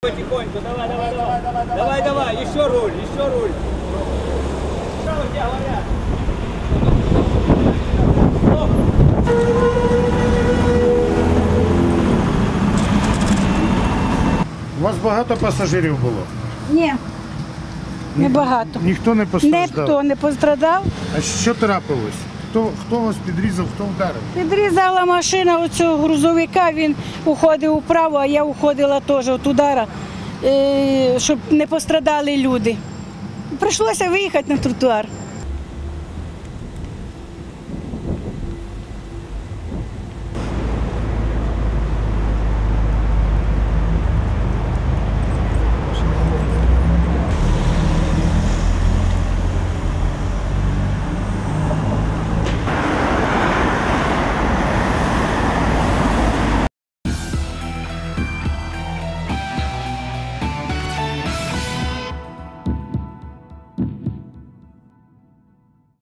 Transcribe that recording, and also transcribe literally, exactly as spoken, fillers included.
Потихоньку, давай, давай, давай, давай, давай, давай, еще руль, еще руль. Что у тебя говорят? У вас багато пасажирів було? Ні, небагато. Ніхто не постраждав? Ніхто не пострадав. А що трапилось? Хто, хто вас підрізав, хто вдарив? Підрізала машина оцього грузовика, він уходив вправо, а я уходила теж від удара, е, щоб не пострадали люди. Прийшлося виїхати на тротуар.